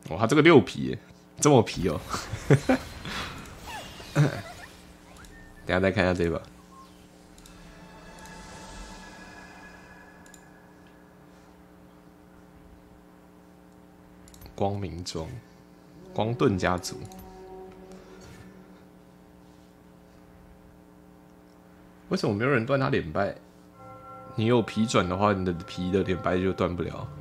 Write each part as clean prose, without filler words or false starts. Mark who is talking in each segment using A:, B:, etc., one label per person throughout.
A: 哇，他这个6皮耶，这么皮哦！等一下再看一下这把。光明庄，光盾家族。为什么没有人断他连败？你有皮转的话，你的皮的连败就断不了。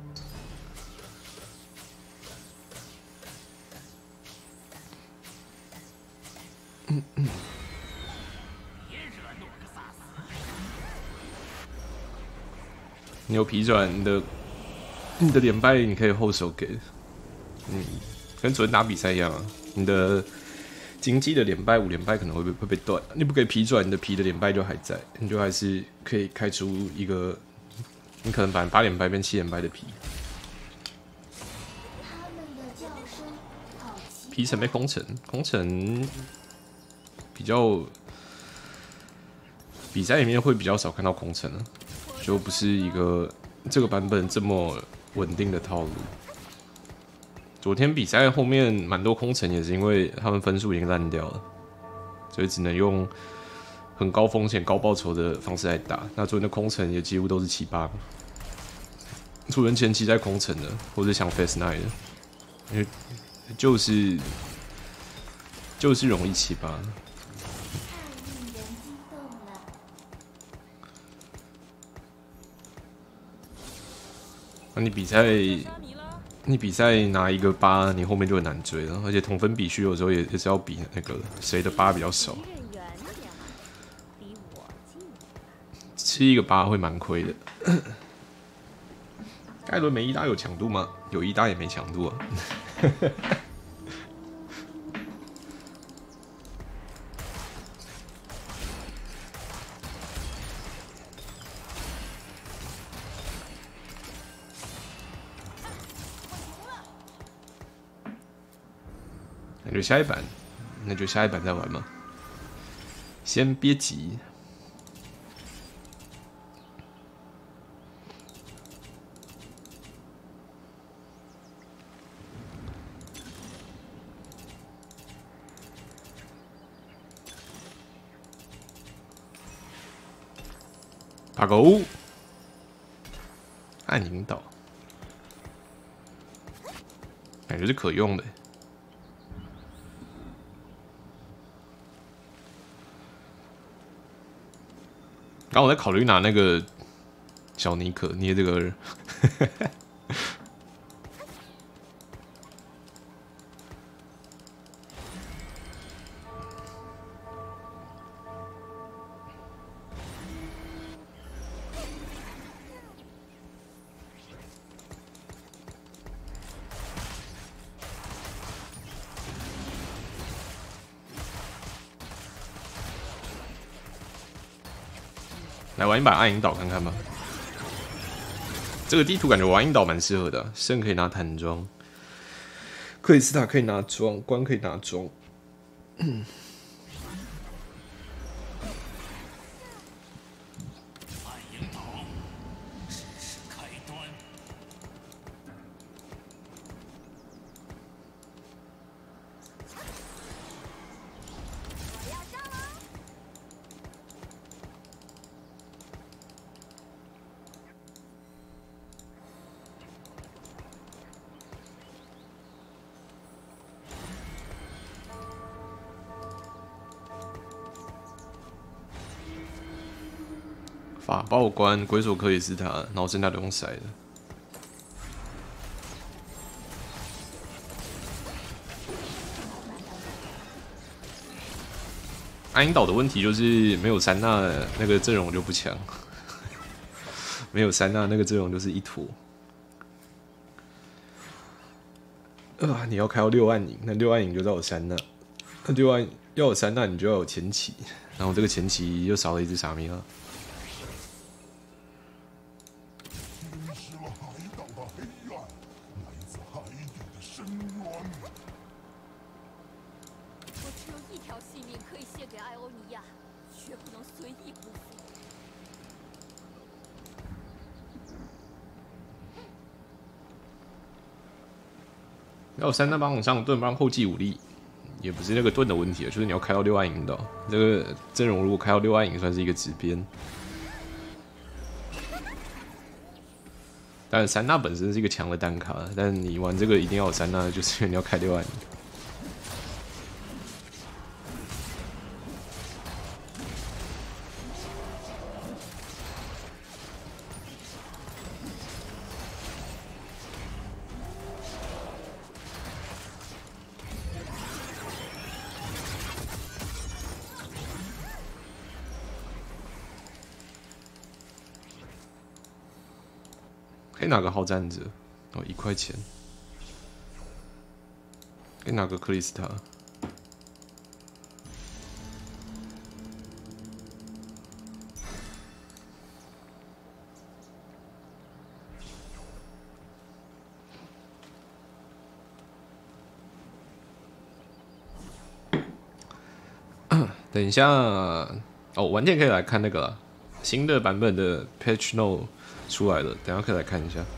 A: 你有皮转，你的连败你可以后手给，跟昨天打比赛一样啊。你的经济的连败5连败可能会被断，你不给皮转，你的皮的连败就还在，你就还是可以开出一个，你可能把8连败变7连败的皮。皮城被空城，空城比较比赛里面会比较少看到空城啊，就不是一个这个版本这么稳定的套路。昨天比赛后面蛮多空城，也是因为他们分数已经烂掉了，所以只能用很高风险高报酬的方式来打。那昨天的空城也几乎都是7-8，除人前期在空城的，或者像 Fast Night 的，因为就是容易7-8。那你比赛拿一个8，你后面就很难追了，而且同分比序有时候也是要比那个谁的8比较少，吃一个8会蛮亏的。盖伦没1打有强度吗？有1打也没强度啊。那就下一版再玩嘛，先别急。打勾，暗引导，感觉是可用的。刚我在考虑拿那个小尼可捏这个来玩一把暗引导看看吧。这个地图感觉玩引导蛮适合的，圣可以拿坦装，克里斯塔可以拿装，关可以拿装。法爆关鬼手克里斯塔，然后剩下都用骰的。暗引导的问题就是没有珊娜那个阵容就不强，没有珊娜那个阵容就是一坨。你要开到6暗影，那6暗影就要有珊娜，那6暗要有珊娜，你就要有前期，然后这个前期又少了一只傻米拉。 要有3大帮往上盾，不然后继武力也不是那个盾的问题了，就是你要开到6暗引导。这个阵容如果开到6暗引，算是一个指边。但3大本身是一个强的单卡，但你玩这个一定要有3大，就是因为你要开6暗引。可以拿个好战者哦，1块钱。可以拿个克里斯塔。等一下，哦，晚点可以来看那个啦新的版本的 Patch Note 出来了，等一下可以来看一下。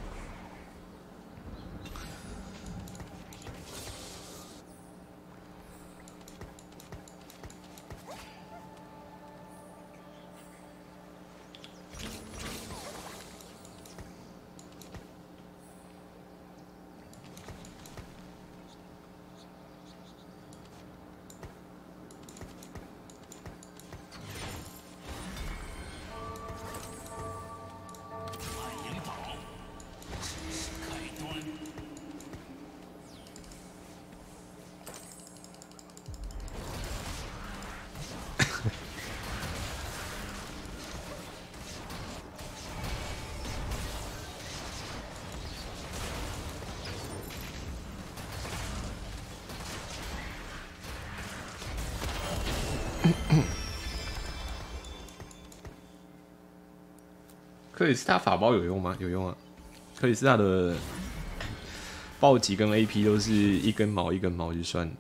A: 克里斯塔法包有用吗？有用啊！克里斯塔的暴击跟 AP 都是一根毛一根毛去算，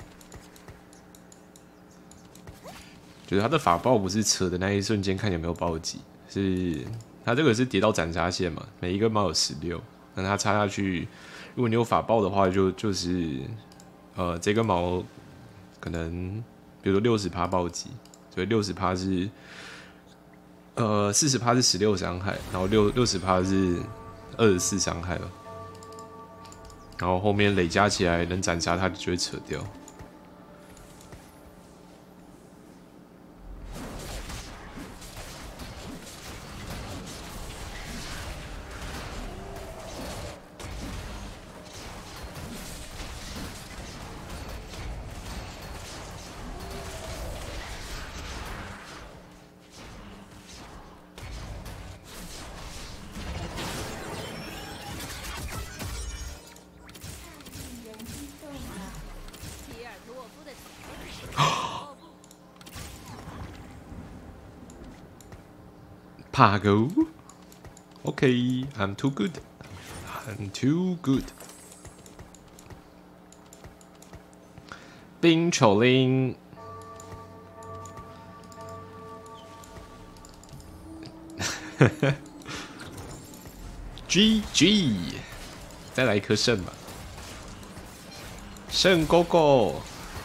A: 就是他的法爆不是扯的那一瞬间看有没有暴击，是他这个是叠到斩杀线嘛，每一根毛有16，那他插下去，如果你有法爆的话就是这根毛可能比如说60%暴击，所以60%是。40%是16伤害，然后60%是24伤害了，然后后面累加起来能斩杀它就会扯掉。帕狗 ，OK， I'm too good， I'm too good。冰丑令，GG， 再来一颗肾吧，肾狗狗。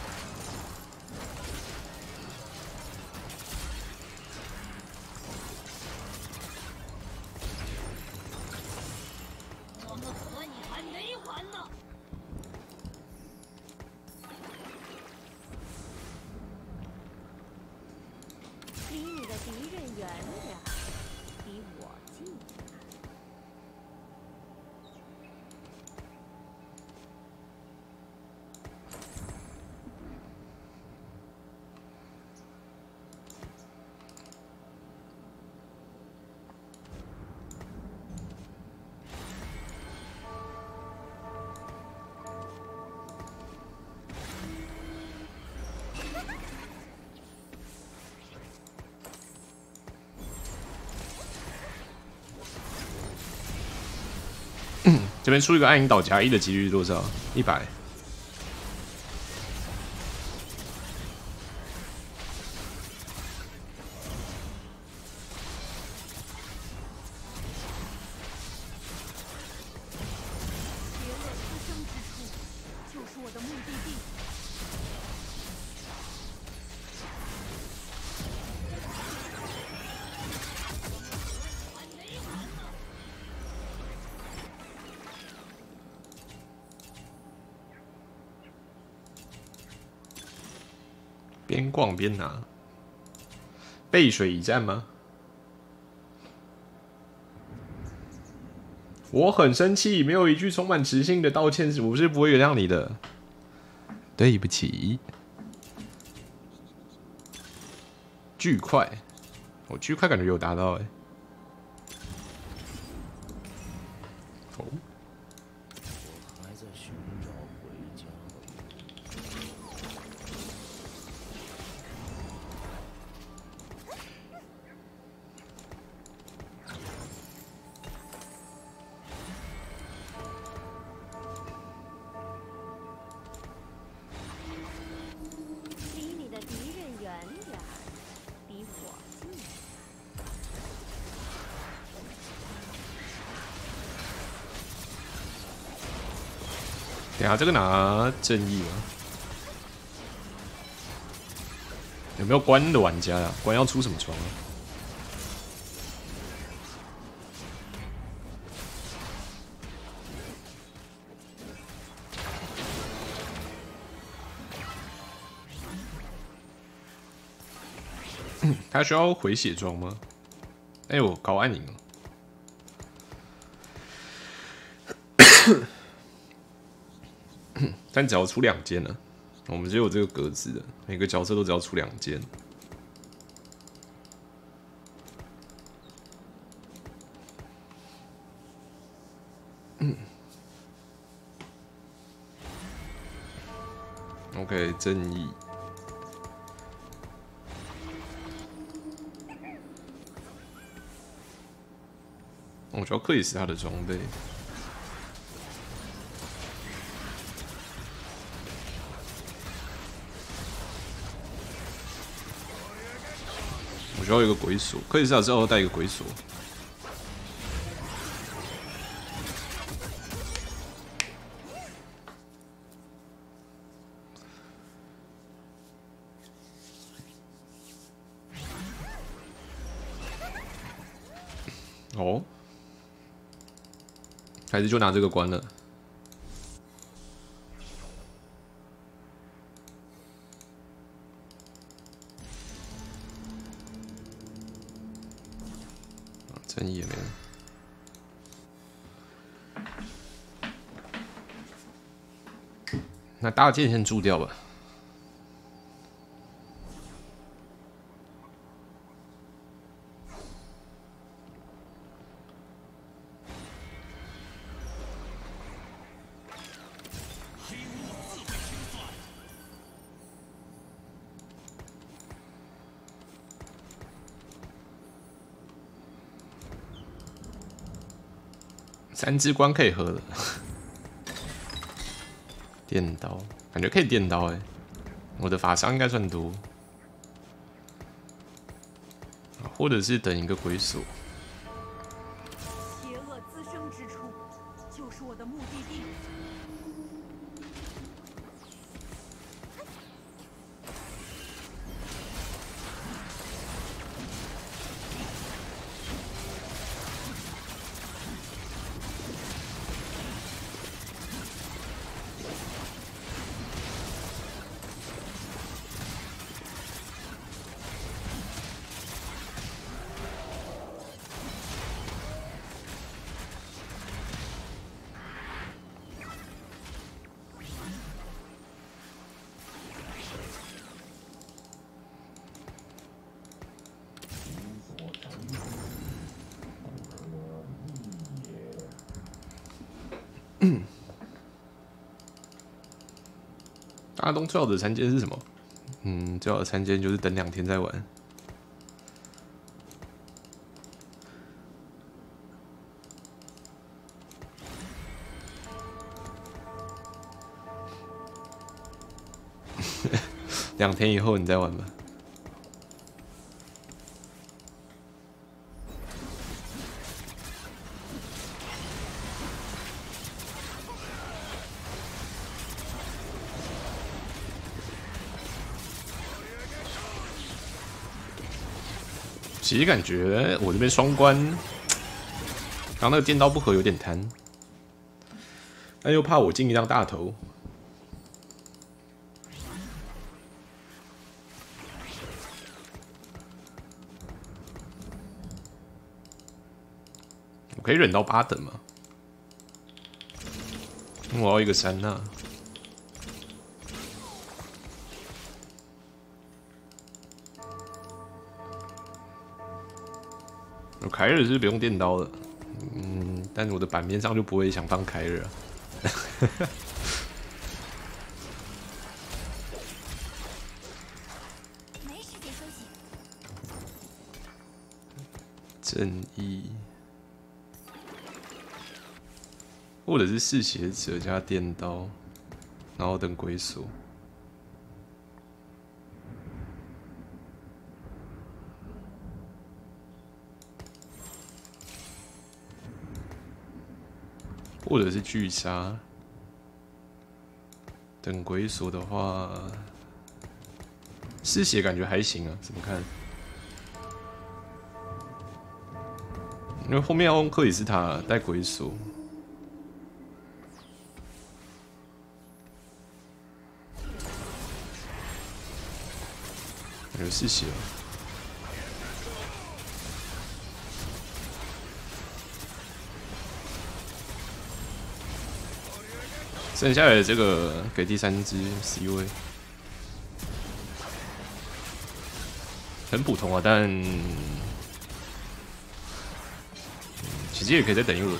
A: 这边出一个暗影岛夹1的几率是多少？100。 边逛边拿。背水一战吗？我很生气，没有一句充满磁性的道歉，我是不会原谅你的。对不起。巨快，我巨快感觉有达到哦。等下这个拿正义吗？有没有关的玩家啊？关要出什么装啊？他需要回血装吗？哎呦，高暗影哦！但只要出2件呢，我们就有这个格子的，每个角色都只要出2件。OK， 正义。我觉得克里斯他的装备。我需要一个鬼锁，克里斯塔之后带一个鬼锁。哦，还是就拿这个关了。正义也没了。那大剑先注掉吧。3支关可以喝了，电刀感觉可以电刀我的法伤应该算多，或者是等一个鬼锁。
B: 邪恶滋生之处，就是我的目的地。
A: 大东最好的3件是什么？最好的3件就是等2天再玩。2天以后你再玩吧。其实感觉我这边双关，刚那个剑刀不合有点贪，但又怕我进一张大头。 可以忍到8等吗？我要一个3呐。我凯尔是不用电刀的，但我的版面上就不会想放凯尔啊。
C: 没时间休息。
A: 正义，或者是嗜血者加电刀，然后等龟锁。或者是巨杀，等鬼锁的话，嗜血感觉还行啊，怎么看？因为后面要用克里斯塔带鬼锁，感觉嗜血了。剩下来的这个给第3只 C 位，很普通啊，但其实也可以再等一轮。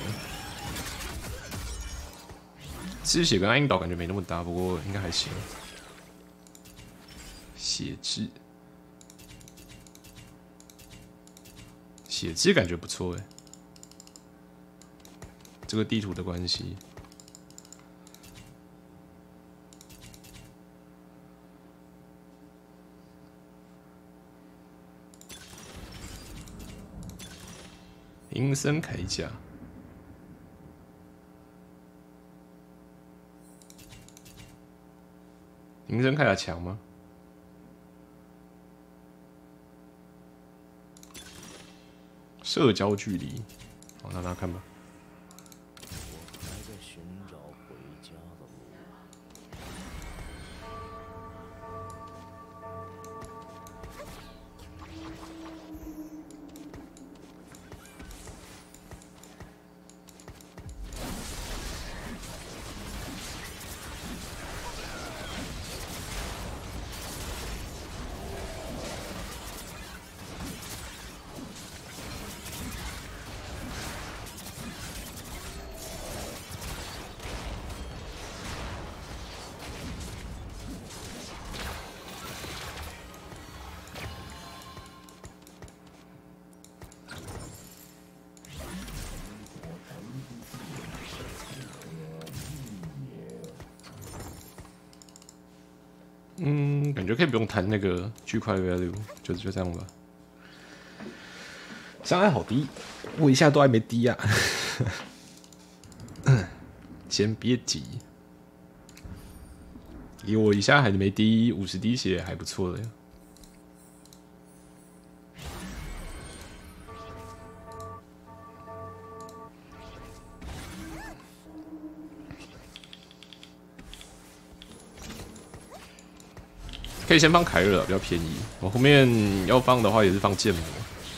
A: 嗜血跟暗影岛感觉没那么搭，不过应该还行。血质，血质感觉不错哎，这个地图的关系。阴森铠甲，阴森铠甲强吗？社交距离，好，让他看吧。
D: 我还在寻找回家的路。
A: 感觉可以不用谈那个区块 value， 就这样吧。伤害好低，我一下都还没低啊。先别急，以我一下还没低50滴血，还不错了呀。可以先放凯尔，比较便宜。我后面要放的话，也是放剑魔。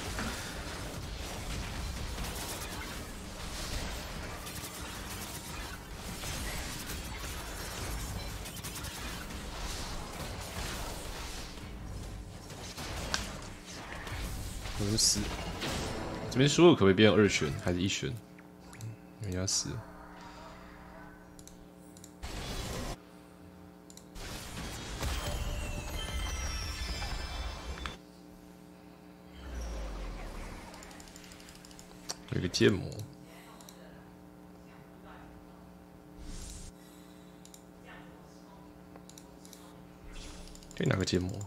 A: 我就死。这边输了可不可以变2选还是1选？人家死了。有个剑魔，可以拿个剑魔。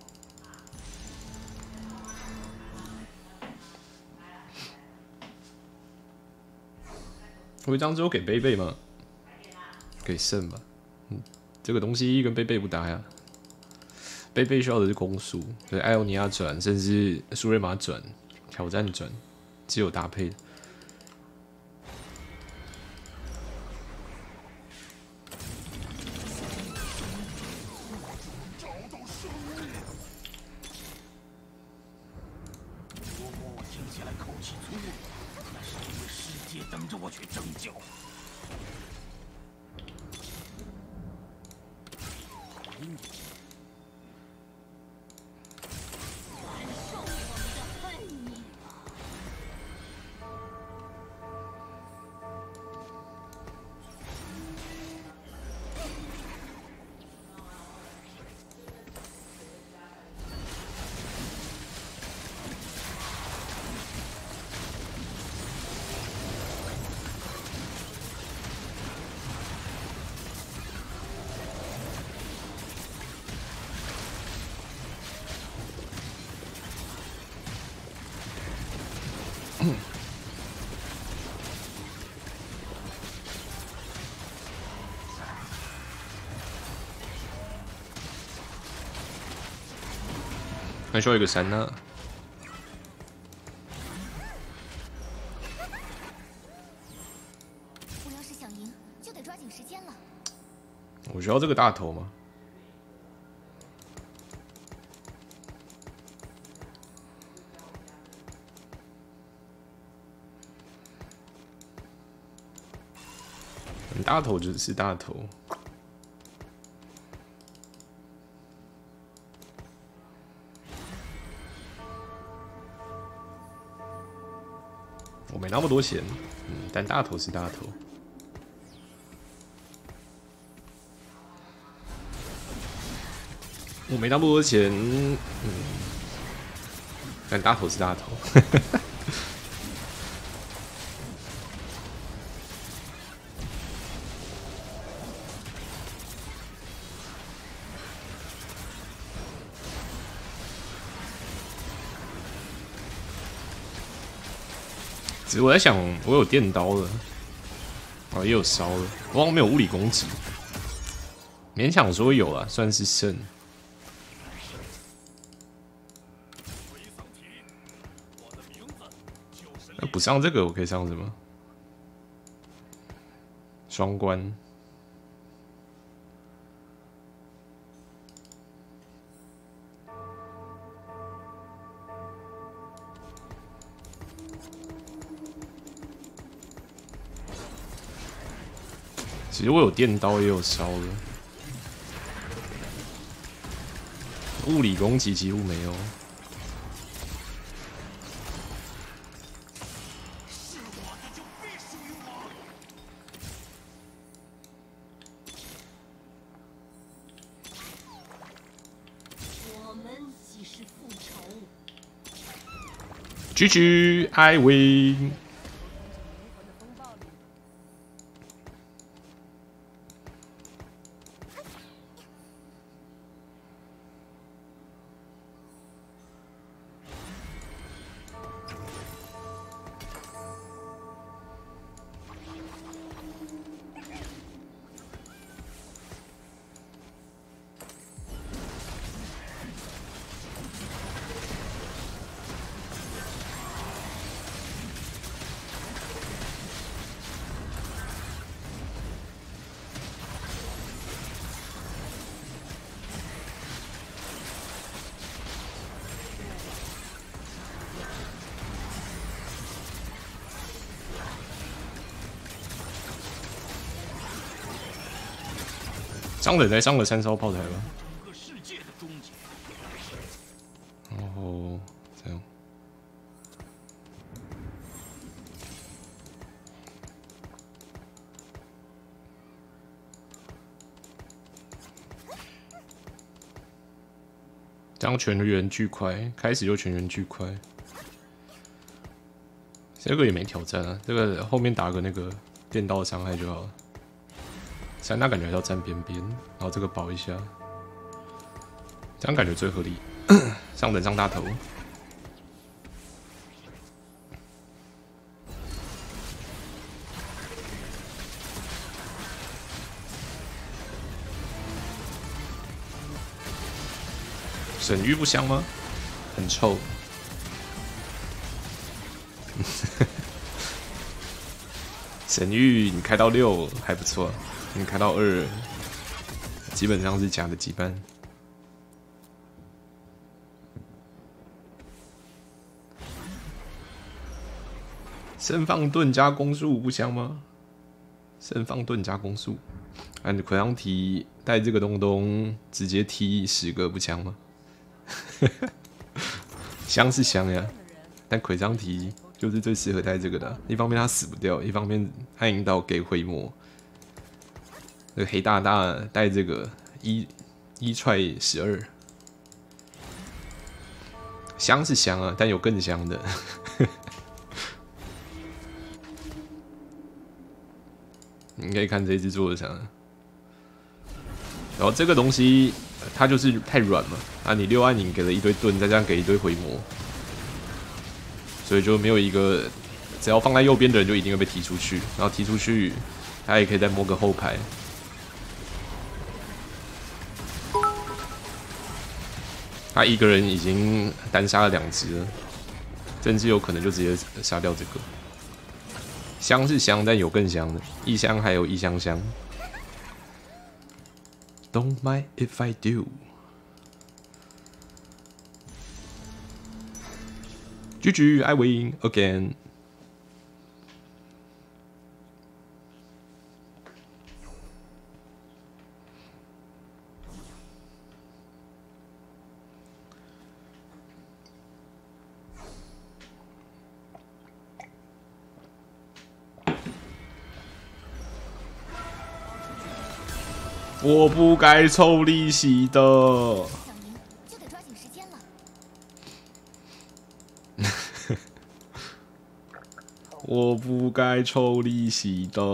A: 我一张只有给贝贝吗？给圣吧。这个东西跟贝贝不搭呀。贝贝需要的是攻速，对，艾欧尼亚转，甚至苏瑞玛转，挑战转，只有搭配的。
D: 如果我听起来口气粗鲁，那是因为世界等去拯救。
A: 还需要一个3呢。
C: 我要是想赢，就得抓紧时间了。
A: 我需要这个大头吗？大头就是大头。我没那么多钱，但大头是大头。我没那么多钱，但大头是大头。只是我在想，我有电刀了，也有烧了，我好像没有物理攻击，勉强说有啊，算是胜。不上这个，我可以上什么？双关。其实我有电刀，也有烧了，物理攻击几乎没有。
B: 我们即是复仇。
A: GG I win。张磊才上了3艘炮台吧？
D: 整个世界的终结。
A: 然后这样，这样全员巨快，开始就全员巨快。这个也没挑战啊，这个后面打个那个电刀伤害就好了。三大感觉还是要站边边，然后这个保一下，这样感觉最合理。上等上大头，神域不香吗？很臭。神域你开到6还不错。你开到2，基本上是假的羁绊。 盛放盾加攻速不香吗？盛放盾加攻速，按奎桑提带这个东东直接踢10个不香吗？香是香呀，但奎桑提就是最适合带这个的。一方面他死不掉，一方面暗影岛给回魔。那个黑大大带这个一踹12，香是香啊，但有更香的。你可以看这一只做的啥，然后这个东西它就是太软嘛，啊，你6暗影给了一堆盾，再加上给一堆回魔，所以就没有一个只要放在右边的人就一定会被踢出去，然后踢出去，他也可以再摸个后排。他一个人已经单杀了2只了，甚至有可能就直接杀掉这个。香是香，但有更香的，异香还有异香香。Don't mind if I do。GG I win again。我不该抽利息的。
C: 想赢就得抓紧时间了。
A: 我不该抽利息的。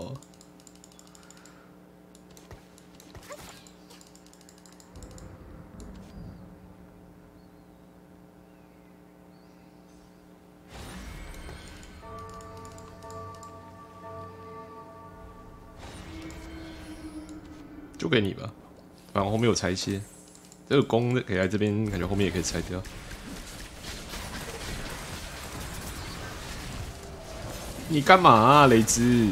A: 就给你吧，反正后面有拆卸，这个弓给在这边，感觉后面也可以拆掉。你干嘛啊，雷兹？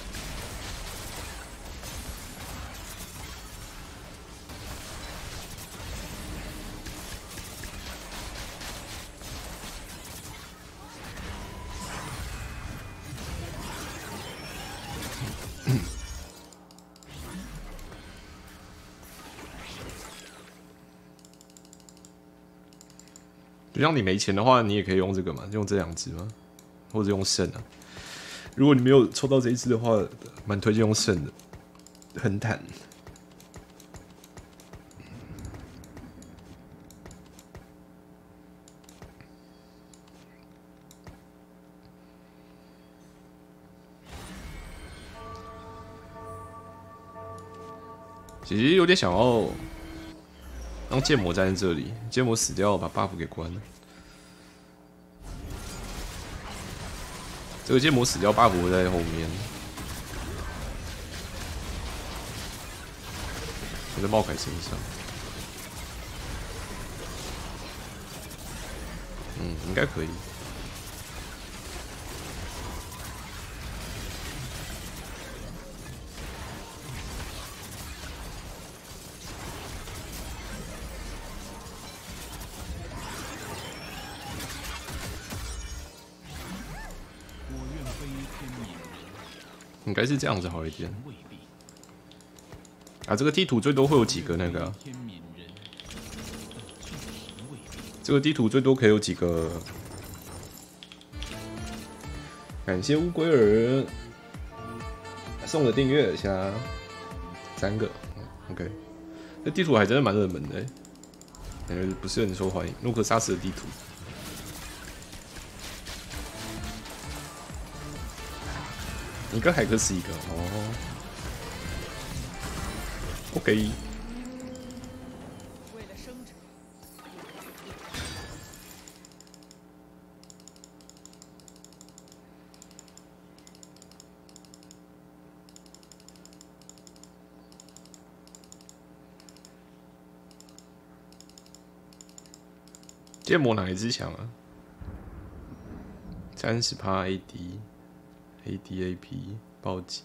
A: 就像你没钱的话，你也可以用这个嘛，用这2只嘛，或者用圣啊。如果你没有抽到这一只的话，蛮推荐用圣的，很坦。其实有点想要让剑魔站在这里，剑魔死掉，把 buff 给关了。这个剑魔死掉 ，buff 会在后面。我在茂凯身上，应该可以。应该是这样子好一点。啊，这个地图最多会有几个那个、啊？这个地图最多可以有几个？感谢乌龟儿送的订阅，下3个。OK， 这地图还真的蛮热门的，感觉不是很受欢迎。诺克萨斯的地图。一个海克斯一个哦 ，OK。
B: 为了生存，
A: 剑魔哪一只强啊？30% AD。ADAP 暴击，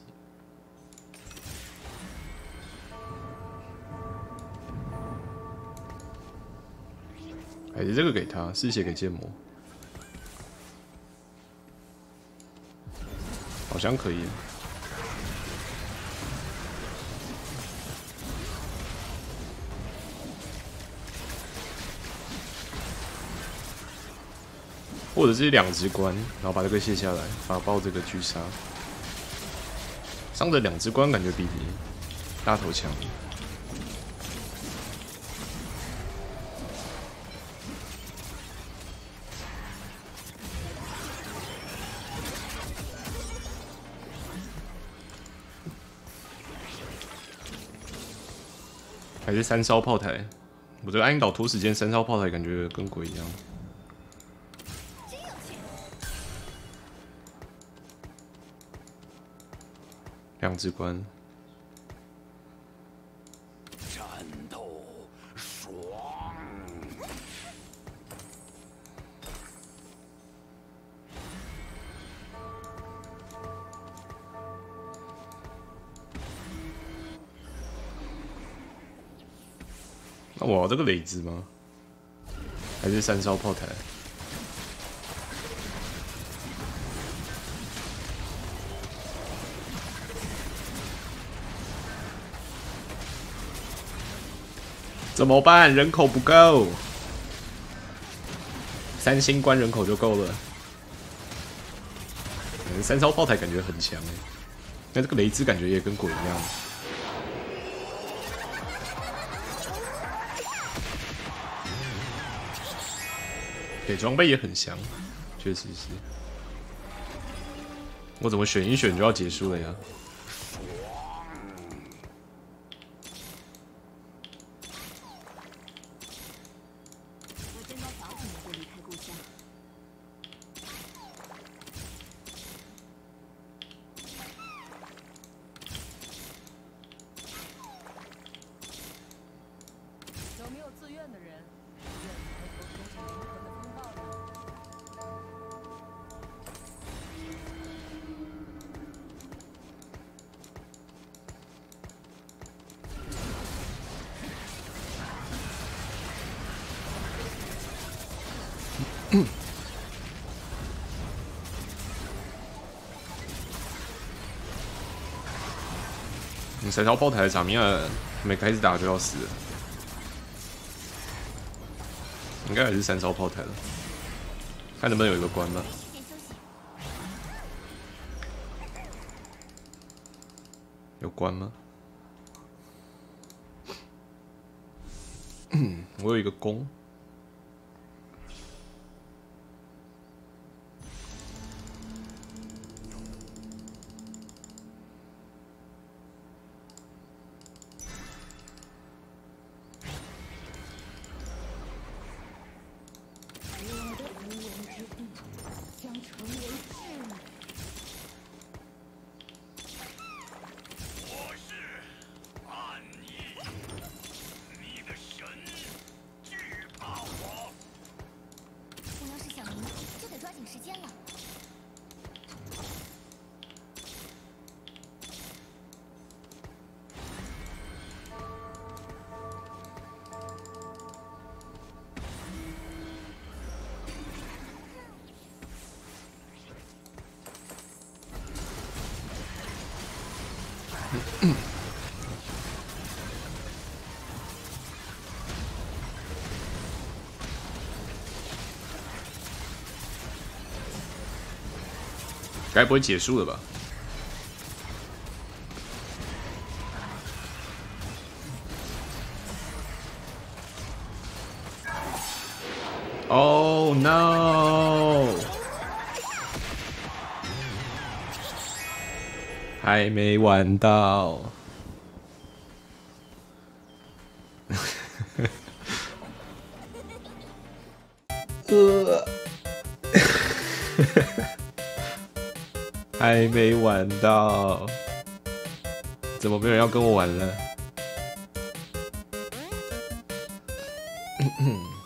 A: 还是这个给他，嗜血给剑魔。 好像可以。或者是2只关，然后把这个卸下来，法爆这个狙杀。伤的2只关感觉比大头强。还是3烧炮台，我这个暗影岛拖时间3烧炮台感觉跟鬼一样。2只关，
D: 战斗爽。
A: 那我要这个雷兹吗？还是3烧炮台？怎么办？人口不够，3星关人口就够了。3烧炮台感觉很强哎，那这个雷兹感觉也跟鬼一样。给装备也很香，确实是。我怎么选一选就要结束了呀？
B: 有没有自愿的人？愿抬头冲向灵魂的风暴呢？
A: 3烧炮台的场面没开始打就要死了，应该还是3烧炮台了，看能不能有一个关吧。有关吗？我有一个弓。
C: 时间了。
A: 该不会结束了吧？Oh no！ 还没玩到。还没玩到，怎么没有人要跟我玩了？